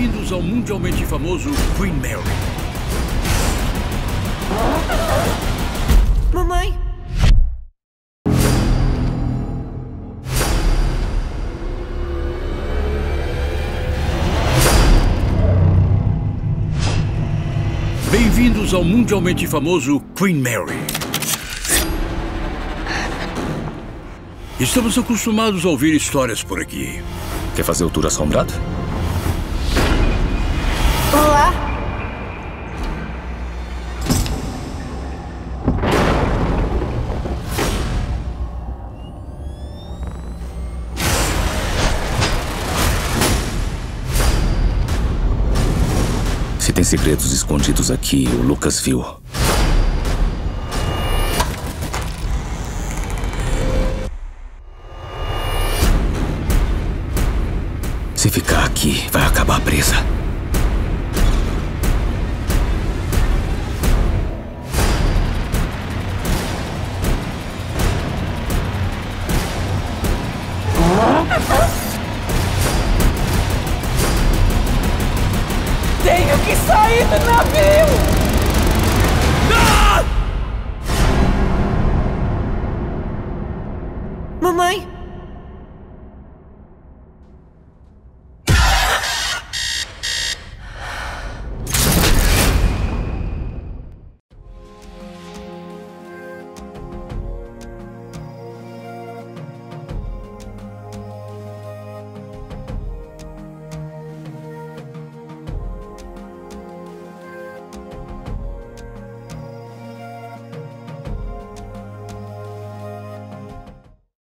Bem-vindos ao mundialmente famoso Queen Mary. Mamãe? Bem-vindos ao mundialmente famoso Queen Mary. Estamos acostumados a ouvir histórias por aqui. Quer fazer o tour assombrado? Olá. Se tem segredos escondidos aqui, o Lucas viu. Se ficar aqui, vai acabar presa. Tenho que sair do navio!